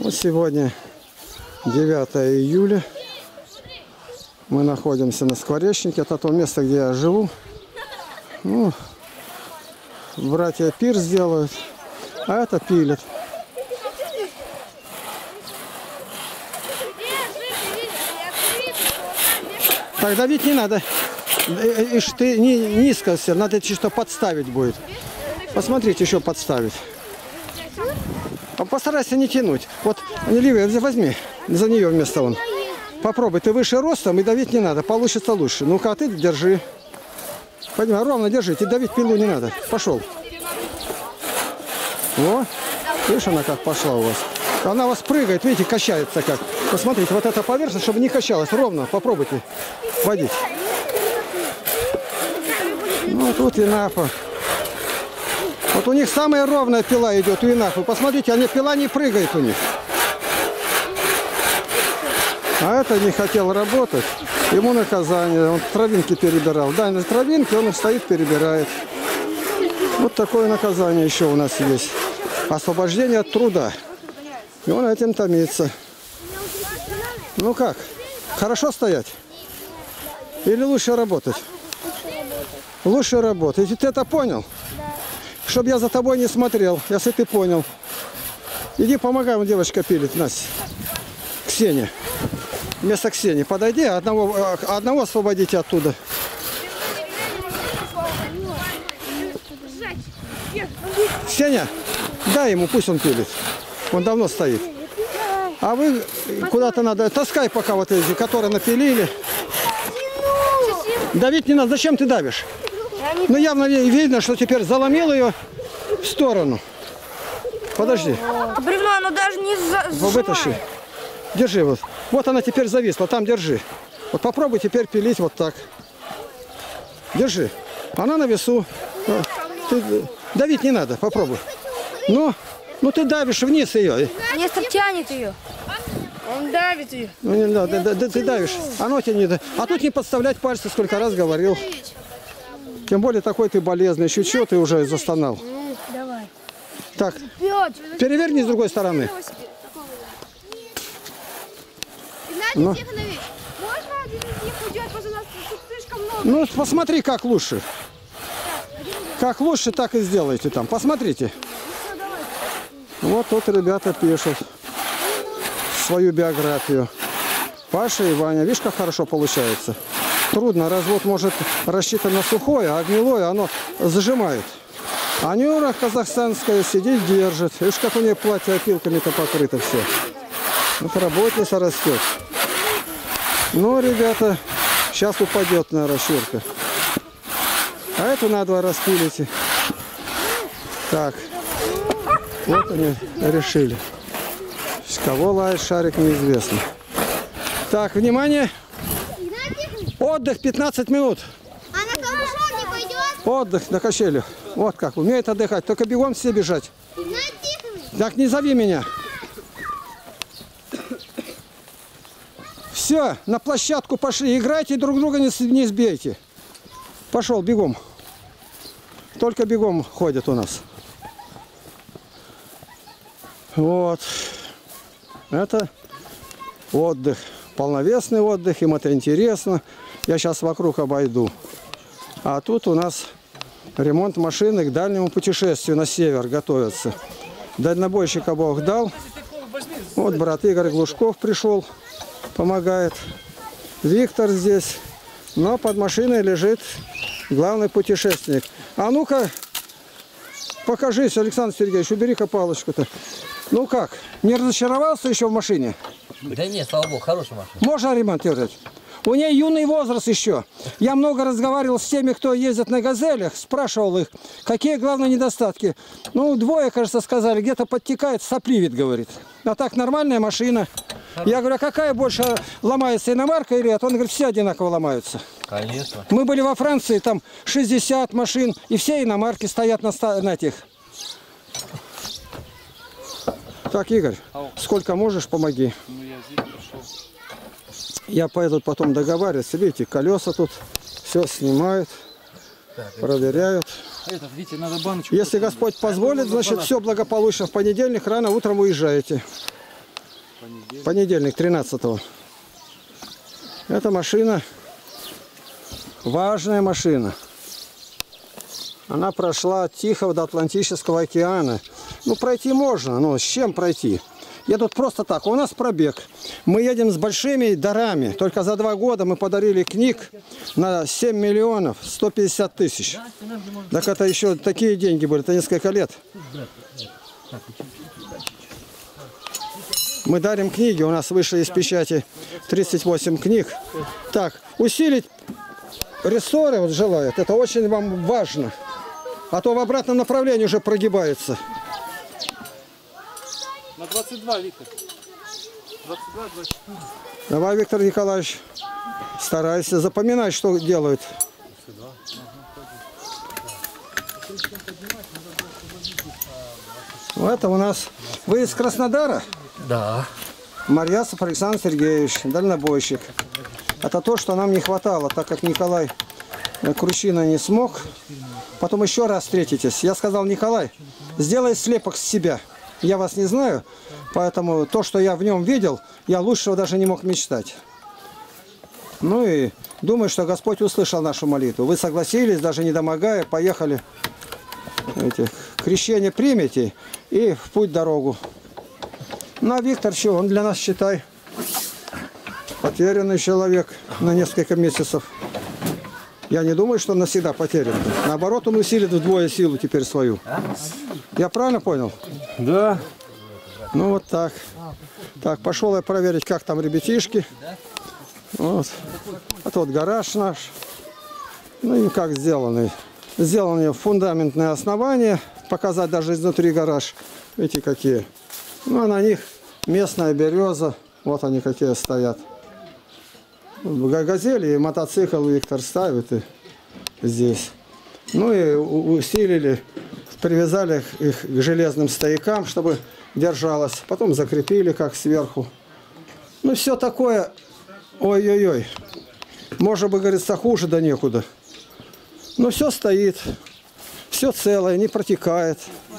Вот сегодня 9 июля. Мы находимся на Скворечнике. Это то место, где я живу. Ну, братья пир сделают, а это пилят. Так давить не надо. Ишь ты низко все, надо чисто подставить будет. Посмотрите, еще подставить. Постарайся не тянуть. Вот, Ливия, возьми за нее вместо он. Попробуй, ты выше ростом и давить не надо, получится лучше. Ну-ка, а ты держи. Пойдем, ровно держите, давить пилу не надо. Пошел. О, видишь, она как пошла у вас. Она у вас прыгает, видите, качается как. Посмотрите, вот эта поверхность, чтобы не качалась, ровно, попробуйте водить. Ну, тут и нафа. Вот у них самая ровная пила идет, у Инафы. Посмотрите, пила не прыгает у них. А это не хотел работать. Ему наказание. Он травинки перебирал. Да, на травинке он стоит, перебирает. Вот такое наказание еще у нас есть. Освобождение от труда. И он этим томится. Ну как? Хорошо стоять? Или лучше работать? Лучше работать. Ты это понял? Чтобы я за тобой не смотрел, если ты понял. Иди помогай, вон девочка пилит, Настя. Ксения. Вместо Ксении подойди, одного освободите оттуда. Ксения, дай ему, пусть он пилит. Он давно стоит. А вы куда-то надо, таскай пока вот эти, которые напилили. Давить не надо, зачем ты давишь? Ну явно видно, что теперь заломил ее в сторону. Подожди. Бревно, оно даже не вытащи. Держи вот. Вот она теперь зависла, там держи. Вот попробуй теперь пилить вот так. Держи. Она на весу. Ты, давить не надо, попробуй. Ну ты давишь вниз ее. Нестор тянет ее. Он давит ее. Ну не надо, ты давишь. Оно тебе не. А тут не подставлять пальцы, сколько раз говорил. Тем более такой ты болезный. Еще что ты уже застонал. Давай. Так, переверни с другой стороны. Ну. Ну, посмотри, как лучше. Как лучше, так и сделайте там. Посмотрите. Вот тут ребята пишут свою биографию. Паша и Ваня. Видишь, как хорошо получается. Трудно. Развод может рассчитан на сухое, а гнилое оно зажимает. А Нюра казахстанская сидит, держит. Видишь, как у нее платье опилками-то покрыто все. Вот работница растет. Ну, ребята, сейчас упадет, наверное, щурка. А эту надо распилить. Так. Вот они решили. С кого лает шарик, неизвестно. Так, внимание. Отдых 15 минут. А на камышом не пойдет? Отдых на качелях. Вот как, умеет отдыхать. Только бегом все бежать. Так, не зови меня. Все, на площадку пошли. Играйте, друг друга не сбейте. Пошел, бегом. Только бегом ходят у нас. Вот. Это отдых. Полновесный отдых. Им это интересно. Я сейчас вокруг обойду. А тут у нас ремонт машины к дальнему путешествию на север готовятся. Дальнобойщика Бог дал. Вот брат Игорь Глушков пришел. Помогает. Виктор здесь. Но под машиной лежит главный путешественник. А ну-ка, покажись, Александр Сергеевич, убери-ка палочку-то. Ну как, не разочаровался еще в машине? Да нет, слава богу, хорошая машина. Можно ремонтировать? У нее юный возраст еще. Я много разговаривал с теми, кто ездит на «Газелях», спрашивал их, какие главные недостатки. Ну, двое, кажется, сказали, где-то подтекает, сопливит, говорит. А так нормальная машина. Я говорю, а какая больше ломается, иномарка или это? Он говорит, все одинаково ломаются. Конечно. Мы были во Франции, там 60 машин, и все иномарки стоят на этих. Так, Игорь, сколько можешь, помоги. Я поеду потом договариваться. Видите, колеса тут все снимают, проверяют. Видите, надо баночку. Если Господь позволит, значит все благополучно. В понедельник рано утром уезжаете. Понедельник, 13-го. Эта машина, важная машина. Она прошла от Тихого до Атлантического океана. Ну, пройти можно, но с чем пройти? Едут просто так. У нас пробег. Мы едем с большими дарами. Только за 2 года мы подарили книг на 7 миллионов 150 тысяч. Так это еще такие деньги были. Это несколько лет. Мы дарим книги. У нас выше из печати 38 книг. Так, усилить рессоры вот желают. Это очень вам важно. А то в обратном направлении уже прогибается. На 22, Виктор. 22, 24. Давай, Виктор Николаевич, старайся запоминать, что делают. Это у нас... Вы из Краснодара? Да. Марьясов Александр Сергеевич, дальнобойщик. Это то, что нам не хватало, так как Николай Кручина не смог. Потом еще раз встретитесь. Я сказал: Николай, сделай слепок с себя. Я вас не знаю, поэтому то, что я в нем видел, я лучшего даже не мог мечтать. Ну и думаю, что Господь услышал нашу молитву. Вы согласились, даже не домогая, поехали. Крещение примете и в путь дорогу. Ну а Виктор, что, он для нас, считай, потерянный человек на несколько месяцев. Я не думаю, что он навсегда потерян. Наоборот, он усилит вдвое силу теперь свою. Я правильно понял? Да. Ну вот так. Так, пошел я проверить, как там ребятишки. Вот. Это вот гараж наш. Ну и как сделанный. Сделаны фундаментные основания. Показать даже изнутри гараж. Видите, какие. Ну а на них местная береза. Вот они какие стоят. Газели и мотоцикл Виктор ставит и здесь. Ну и усилили, привязали их к железным стоякам, чтобы держалось. Потом закрепили как сверху. Ну все такое, ой-ой-ой. Может быть, говорится, хуже да некуда. Но все стоит, все целое, не протекает.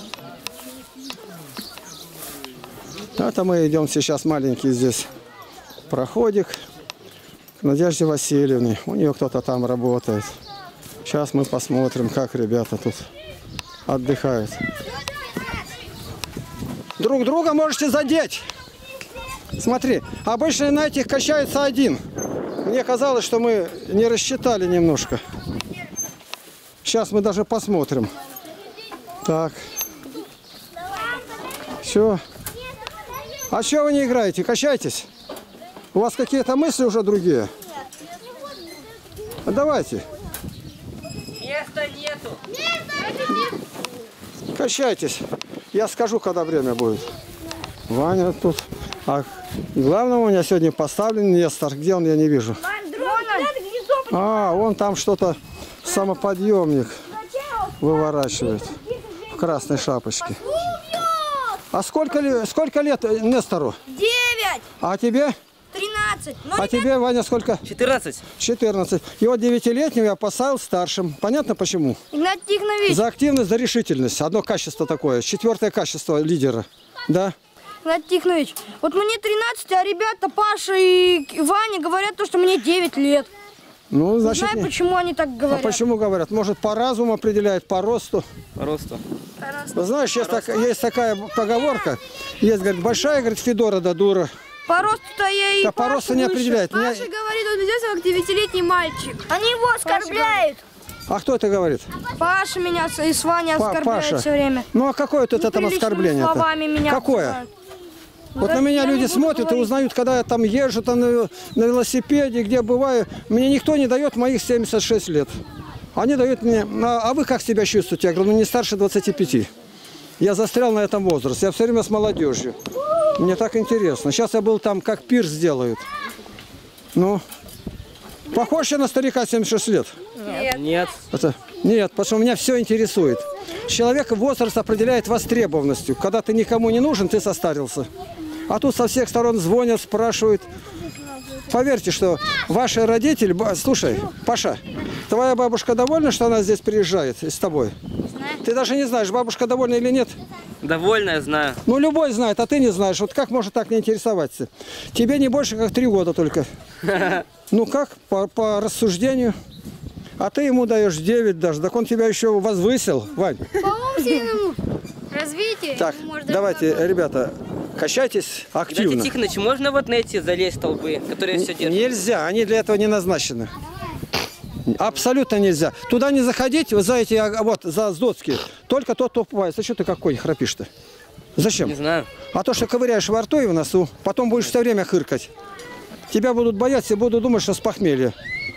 Это мы идем сейчас маленький здесь проходик. Надежде Васильевне. У нее кто-то там работает. Сейчас мы посмотрим, как ребята тут отдыхают. Друг друга можете задеть. Смотри, обычно на этих качается один. Мне казалось, что мы не рассчитали немножко. Сейчас мы даже посмотрим. Так. Все. А что вы не играете? Качайтесь. У вас какие-то мысли уже другие? Давайте. Места нету. Качайтесь. Я скажу, когда время будет. Ваня тут. А главное, у меня сегодня поставлен Нестор. Где он, я не вижу. А, он там что-то, самоподъемник выворачивает. В красной шапочке. А сколько лет Нестору? 9. А тебе? 13. А тебе, Ваня, сколько? 14. 14. И вот 9-летнего я поставил старшим. Понятно почему? Игнат Тихонович. За активность, за решительность. Одно качество такое. 4-е качество лидера. Да? Игнат Тихонович, вот мне 13, а ребята Паша и Ваня говорят, что мне 9 лет. Ну, значит, не знаю, почему они так А говорят. почему говорят? Может, по разуму определяют, по росту? По росту. Знаешь, есть такая поговорка. Есть, говорит, большая, говорит, Федора да дура. По росту-то я и Да по Паша росту не выше. определяет. Паша говорит, он идет как 9-летний мальчик. Они его оскорбляют. А кто это говорит? Паша меня и с Ваней оскорбляют Паша. все время. Ну, а какое тут это там Неприличными оскорбление? словами меня Какое? обзывают. Вот Да на меня я люди не буду смотрят и говорить. узнают, когда я там езжу там на велосипеде, где бываю. Мне никто не дает моих 76 лет. Они дают мне... А вы как себя чувствуете? Я говорю, ну не старше 25. Я застрял на этом возрасте. Я все время с молодежью. Мне так интересно. Сейчас я был там, как пирс сделают. Ну, похож я на старика 76 лет? Нет. Нет, потому что меня все интересует. Человек возраст определяет востребованностью. Когда ты никому не нужен, ты состарился. А тут со всех сторон звонят, спрашивают. Поверьте, что ваши родители... Слушай, Паша, твоя бабушка довольна, что она здесь приезжает с тобой? Ты даже не знаешь, бабушка довольна или нет? Довольно, я знаю. Ну, любой знает, а ты не знаешь. Вот как можно так не интересоваться? Тебе не больше, как 3 года только. Ну, как? По рассуждению. А ты ему даешь 9 даже. Так он тебя еще возвысил, Вань. По умственному развитию. Так, давайте, ребята, качайтесь Кстати, активно. Тихоныч, можно вот на эти залезть столбы, которые все держат? Нельзя, они для этого не назначены. Абсолютно нельзя. Туда не заходить, вот за эти, вот, за сдотские. Только тот, кто попадается. Что ты как конь храпишь-то? Зачем? Не знаю. А то, что ковыряешь во рту и в носу, потом будешь все время хыркать. Тебя будут бояться и будут думать, что с похмелья.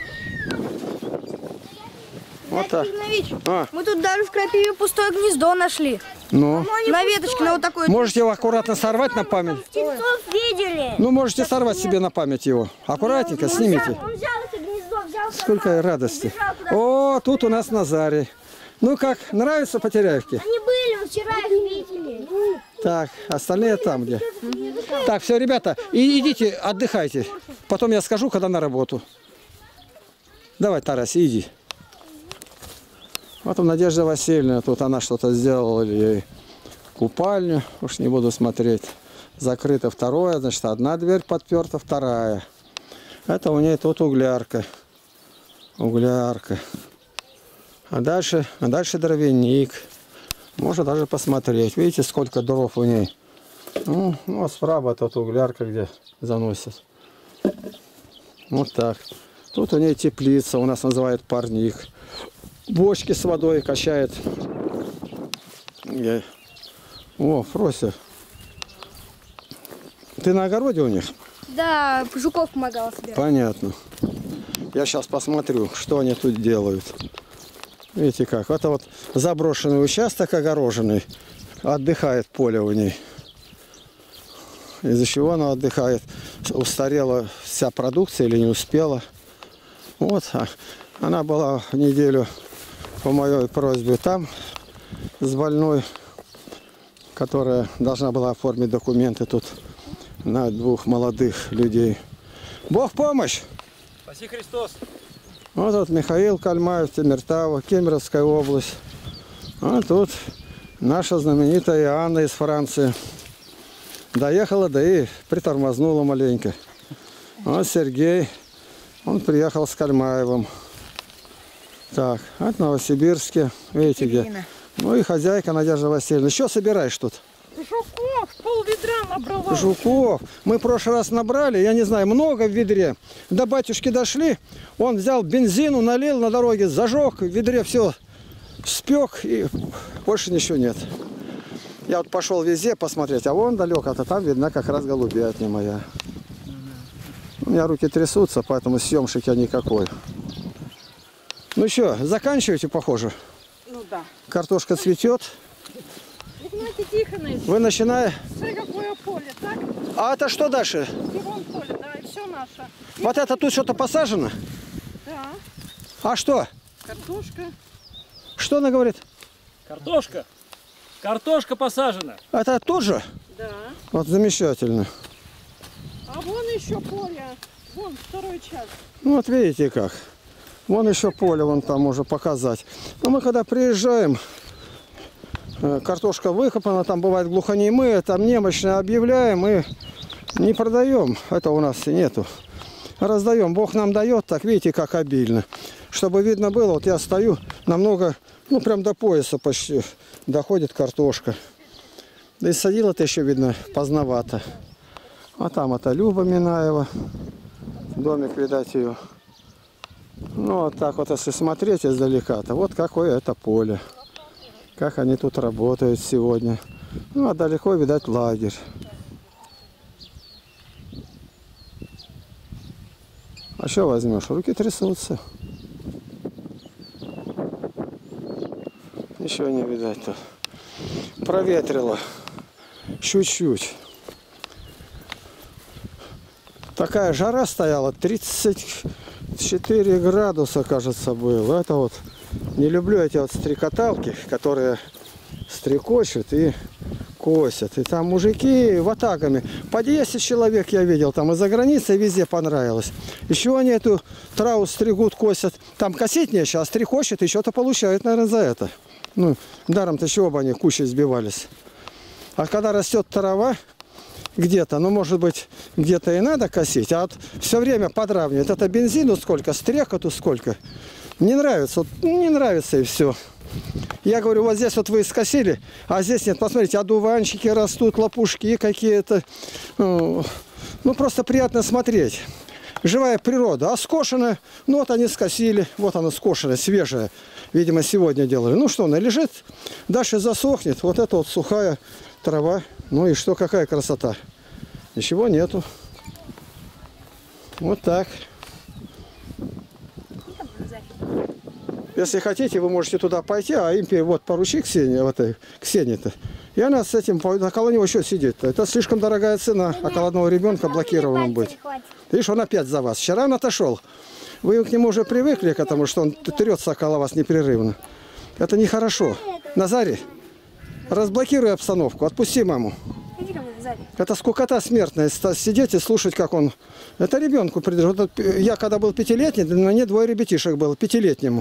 Вот так. А. Мы тут даже в крапиве пустое гнездо нашли. Ну, На веточке, на вот такой. можете его аккуратно сорвать на память. Птенцов видели. Ну, можете сорвать себе на память его. Аккуратненько снимите. Он взял это гнездо, взял. Сколько радости. О, тут у нас Назарий. Ну как, нравится Потеряевки? Они были, мы вчера их видели. Так, остальные там где. Так, все, ребята, и идите, отдыхайте. Потом я скажу, когда на работу. Давай, Тараси, иди. Вот Надежда Васильевна, тут она что-то сделала, ей купальню, уж не буду смотреть. Закрыто второе, значит, одна дверь подперта, вторая. Это у нее тут углярка. Углярка. А дальше дровяник. Можно даже посмотреть. Видите, сколько дров у ней. Ну, а справа тут углярка, где заносят. Вот так. Тут у ней теплица, у нас называют парник. Бочки с водой качает. О, Фрося. Ты на огороде у них? Да, жуков помогала собирать. Понятно. Я сейчас посмотрю, что они тут делают. Видите как? Это вот заброшенный участок огороженный. Отдыхает поле у ней. Из-за чего она отдыхает? Устарела вся продукция или не успела. Вот. Она была неделю по моей просьбе там с больной, которая должна была оформить документы тут на 2 молодых людей. Бог помощь! Спаси Христос! Вот тут Михаил Кальмаев, Темиртау, Кемеровская область. А тут наша знаменитая Анна из Франции. Доехала, да и притормознула маленько. Вот Сергей, он приехал с Кальмаевым. Так, от Новосибирске, видите где. Ну и хозяйка Надежда Васильевна. Что собираешь тут? Жуков, пол-ведра набрала. Жуков. Мы в прошлый раз набрали, я не знаю, много в ведре. До батюшки дошли, он взял бензину, налил на дороге, зажег, в ведре все спек и больше ничего нет. Я вот пошел везде посмотреть, а вон далеко-то там видна как раз голубятня моя. У меня руки трясутся, поэтому съемщик я никакой. Ну что, заканчиваете, похоже? Ну да. Картошка цветет. Знаете, Тихоныч, Вы начинаете. смотри, какое поле, так? А это что дальше? И вон поле, да, и все наше. Вот это тут что-то посажено? Да, А что? картошка. Что она говорит? Картошка! Картошка посажена! Это тут же? Да. Вот замечательно. А вон еще поле. Вон второй час. Ну вот видите как. Вон еще поле, вон там можно показать. Но мы когда приезжаем, картошка выкопана, там бывает глухонемые, там немощные объявляем и не продаем. Это у нас нету. Раздаем. Бог нам дает, так видите, как обильно. Чтобы видно было, вот я стою намного, ну прям до пояса почти доходит картошка. Да и садила-то еще видно поздновато. А там это Люба Минаева. Домик, видать, ее. Ну, вот так вот, если смотреть издалека-то, вот какое это поле. Как они тут работают сегодня. Ну, а далеко, видать, лагерь. А что возьмешь? Руки трясутся. Ничего не видать тут. Проветрило. Чуть-чуть. Такая жара стояла, 34 градуса, кажется, было. Это вот, не люблю эти вот стрекоталки, которые стрекочут и косят. И там мужики ватагами. По 10 человек я видел, там из-за границы везде понравилось. Еще они эту траву стригут, косят. Там косить нечего, а стрекочут и что-то получают, наверное, за это. Ну, даром-то чего бы они кучей сбивались. А когда растет трава где-то, ну, может быть, где-то и надо косить, а вот все время подравнивать. Это бензину сколько, стрекоту сколько. Не нравится, вот, не нравится и все. Я говорю, вот здесь вот вы скосили, а здесь нет. Посмотрите, одуванчики растут, лопушки какие-то. Ну, просто приятно смотреть. Живая природа. А скошенная, ну вот они скосили, вот она скошенная, свежая. Видимо, сегодня делали. Ну что, она лежит, дальше засохнет. Вот это вот сухая трава. Ну и что, какая красота. Ничего нету. Вот так. Если хотите, вы можете туда пойти, а им вот поручи Ксении, вот Ксении-то. И она с этим, около него еще сидит. Это слишком дорогая цена, около одного ребенка блокированным быть. Видишь, он опять за вас. Вчера он отошел. Вы к нему уже привыкли, потому что он трется около вас непрерывно. Это нехорошо. Назарий, разблокируй обстановку, отпусти маму. Это скукота смертная, сидеть и слушать, как он... Это ребенку придержит. Я когда был 5-летний, на мне 2 ребятишек было, 5-летнему.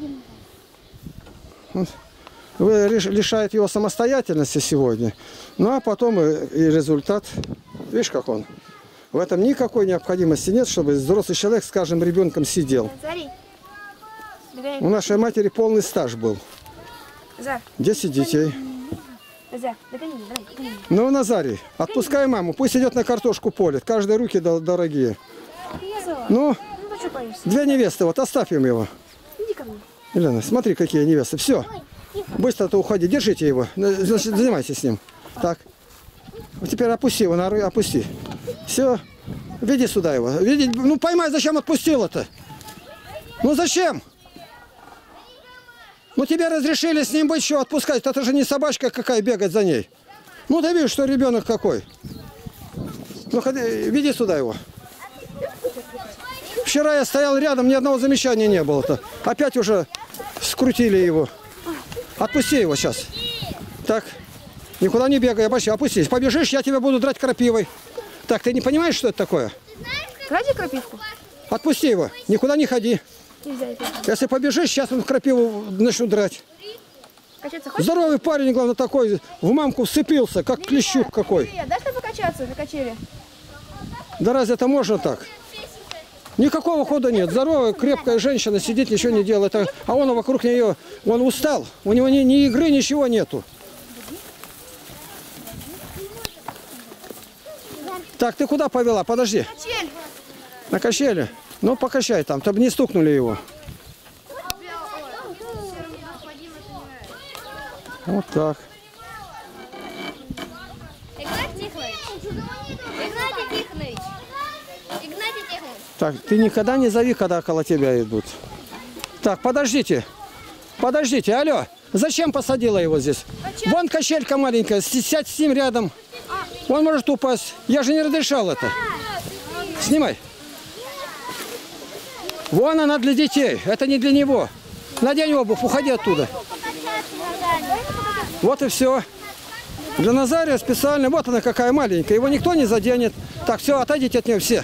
Вы лишаете его самостоятельности сегодня. Ну, а потом и результат. Видишь, как он? В этом никакой необходимости нет, чтобы взрослый человек с каждым ребенком сидел. У нашей матери полный стаж был. 10 детей. Ну, Назарий, отпускай маму, пусть идет на картошку полет. Каждой руки дорогие. Ну, 2 невесты, вот оставим его. Елена, смотри, какие невесты. Все, быстро-то уходи, держите его, занимайтесь с ним. Так, вот теперь опусти его, опусти. Все, веди сюда его. Веди, ну поймай, зачем отпустил-то? Ну зачем? Ну тебе разрешили с ним быть, что отпускать? Это же не собачка какая бегать за ней. Ну ты видишь, что ребенок какой. Ну ходи, веди сюда его. Вчера я стоял рядом, ни одного замечания не было-то. Опять уже скрутили его. Отпусти его сейчас. Так, никуда не бегай, обощай, опустись. Побежишь, я тебя буду драть крапивой. Так, ты не понимаешь, что это такое? Клади крапивку. Отпусти его, никуда не ходи. Если побежишь, сейчас он в крапиву начну драть. Здоровый парень, главное, такой, в мамку вцепился, как клещук какой. Дай покачаться на качели. Да разве это можно так? Никакого хода нет. Здоровая, крепкая женщина сидит, ничего не делает. А он вокруг нее, он устал. У него ни игры, ничего нету. Так, ты куда повела? Подожди. Качель. На качели? Ну, покачай там, чтобы не стукнули его. Вот так. Игнатий Тихонович. Так, ты никогда не зови, когда около тебя идут. Так, подождите. Подождите, алло. Зачем посадила его здесь? Вон качелька маленькая, сядь с ним рядом. Он может упасть. Я же не разрешал это. Снимай. Вон она для детей. Это не для него. Надень обувь, уходи оттуда. Вот и все. Для Назария специально. Вот она какая маленькая. Его никто не заденет. Так, все, отойдите от нее все.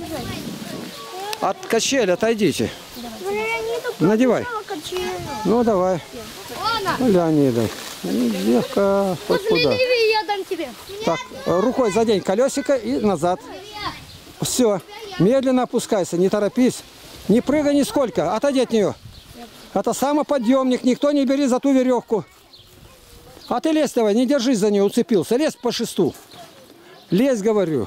От качели отойдите. Надевай. Ну, давай. Ну, Леонида. Девка. Вот куда. Я дам тебе. Так, рукой задень колесико и назад. Все. Медленно опускайся, не торопись. Не прыгай нисколько. Отойди от нее. Это самоподъемник. Никто не бери за ту веревку. А ты лезь давай, не держись за нее, уцепился. Лезь по шесту. Лезь, говорю.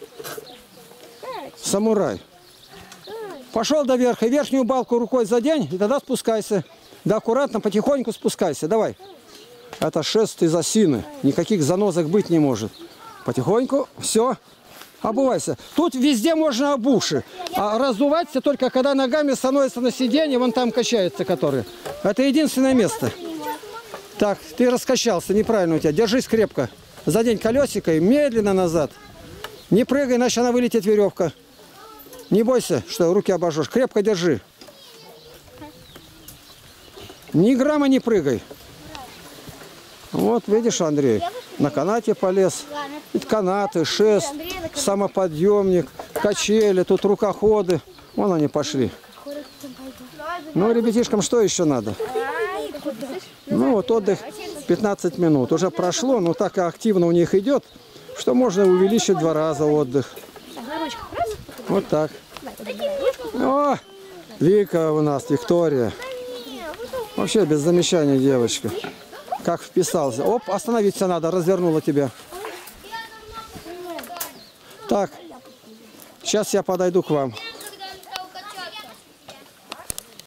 Самурай. Пошел до верха. Верхнюю балку рукой задень, и тогда спускайся. Да аккуратно, потихоньку спускайся. Давай. Это шест из осины. Никаких занозок быть не может. Потихоньку. Все. Обувайся. Тут везде можно обувши. А раздуваться только когда ногами становится на сиденье, вон там качается который. Это единственное место. Так, ты раскачался, неправильно у тебя. Держись крепко. Задень колесико и медленно назад. Не прыгай, иначе она вылетит веревка. Не бойся, что руки обожжешь. Крепко держи. Ни грамма не прыгай. Вот, видишь, Андрей, на канате полез. Тут канаты, шест, самоподъемник, качели, тут рукоходы. Вон они пошли. Ну, ребятишкам что еще надо? Ну, вот отдых. 15 минут. Уже прошло, но так активно у них идет, что можно увеличить 2 раза отдых. Вот так. О, Вика у нас, Виктория. Вообще без замечания девочка. Как вписался. Оп, остановиться надо, развернула тебя. Так, сейчас я подойду к вам.